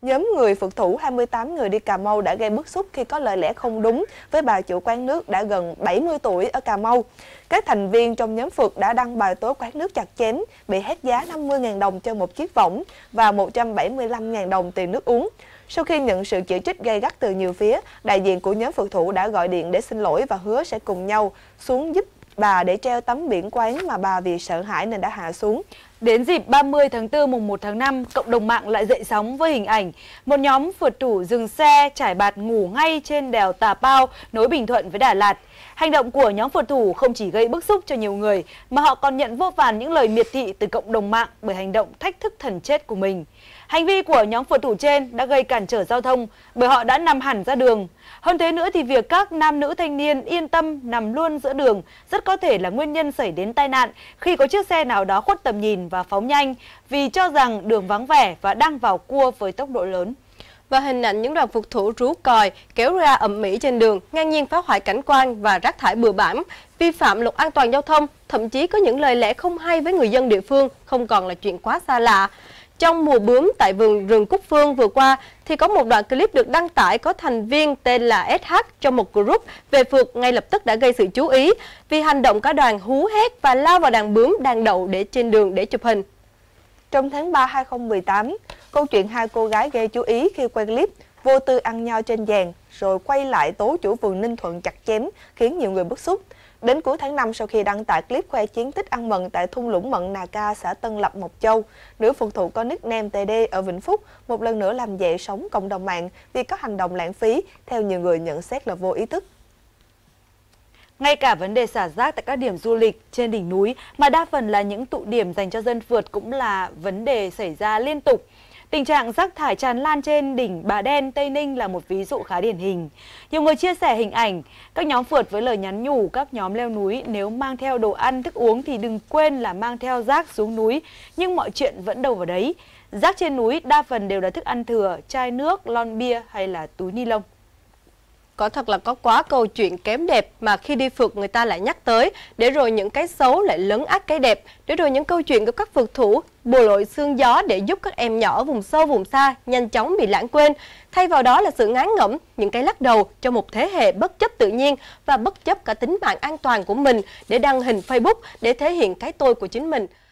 Nhóm người phượt thủ 28 người đi Cà Mau đã gây bức xúc khi có lời lẽ không đúng với bà chủ quán nước đã gần 70 tuổi ở Cà Mau. Các thành viên trong nhóm phượt đã đăng bài tố quán nước chặt chém, bị hét giá 50.000 đồng cho một chiếc võng và 175.000 đồng tiền nước uống. Sau khi nhận sự chỉ trích gay gắt từ nhiều phía, đại diện của nhóm phượt thủ đã gọi điện để xin lỗi và hứa sẽ cùng nhau xuống giúp bà để treo tấm biển quán mà bà vì sợ hãi nên đã hạ xuống. Đến dịp 30 tháng 4 mùng 1 tháng 5, cộng đồng mạng lại dậy sóng với hình ảnh một nhóm phượt thủ dừng xe trải bạt ngủ ngay trên đèo Tà Pao nối Bình Thuận với Đà Lạt. Hành động của nhóm phượt thủ không chỉ gây bức xúc cho nhiều người mà họ còn nhận vô vàn những lời miệt thị từ cộng đồng mạng bởi hành động thách thức thần chết của mình. Hành vi của nhóm phượt thủ trên đã gây cản trở giao thông bởi họ đã nằm hẳn ra đường. Hơn thế nữa thì việc các nam nữ thanh niên yên tâm nằm luôn giữa đường rất có thể là nguyên nhân xảy đến tai nạn khi có chiếc xe nào đó khuất tầm nhìn và phóng nhanh vì cho rằng đường vắng vẻ và đang vào cua với tốc độ lớn. Và hình ảnh những đoàn phượt thủ rú còi kéo ra ầm ĩ trên đường, ngang nhiên phá hoại cảnh quan và rác thải bừa bãi, vi phạm luật an toàn giao thông, thậm chí có những lời lẽ không hay với người dân địa phương không còn là chuyện quá xa lạ. Trong mùa bướm tại vườn rừng Cúc Phương vừa qua thì có một đoạn clip được đăng tải có thành viên tên là SH trong một group về phượt ngay lập tức đã gây sự chú ý vì hành động cả đoàn hú hét và lao vào đàn bướm đang đậu để trên đường để chụp hình. Trong tháng 3 2018, câu chuyện hai cô gái gây chú ý khi quay clip vô tư ăn nho trên giàn rồi quay lại tố chủ vườn Ninh Thuận chặt chém khiến nhiều người bức xúc. Đến cuối tháng 5, sau khi đăng tải clip khoe chiến tích ăn mận tại thung lũng Mận Nà Ca, xã Tân Lập, Mộc Châu, nữ phượt thủ có nickname TD ở Vĩnh Phúc một lần nữa làm dậy sóng cộng đồng mạng vì có hành động lãng phí, theo nhiều người nhận xét là vô ý thức. Ngay cả vấn đề xả rác tại các điểm du lịch trên đỉnh núi mà đa phần là những tụ điểm dành cho dân phượt cũng là vấn đề xảy ra liên tục. Tình trạng rác thải tràn lan trên đỉnh Bà Đen, Tây Ninh là một ví dụ khá điển hình. Nhiều người chia sẻ hình ảnh các nhóm phượt với lời nhắn nhủ các nhóm leo núi nếu mang theo đồ ăn, thức uống thì đừng quên là mang theo rác xuống núi. Nhưng mọi chuyện vẫn đâu vào đấy. Rác trên núi đa phần đều là thức ăn thừa, chai nước, lon bia hay là túi ni lông. Có thật là có quá câu chuyện kém đẹp mà khi đi phượt người ta lại nhắc tới, để rồi những cái xấu lại lấn át cái đẹp, để rồi những câu chuyện của các phượt thủ bồ lội sương gió để giúp các em nhỏ ở vùng sâu vùng xa nhanh chóng bị lãng quên. Thay vào đó là sự ngán ngẩm, những cái lắc đầu cho một thế hệ bất chấp tự nhiên và bất chấp cả tính mạng an toàn của mình để đăng hình Facebook để thể hiện cái tôi của chính mình.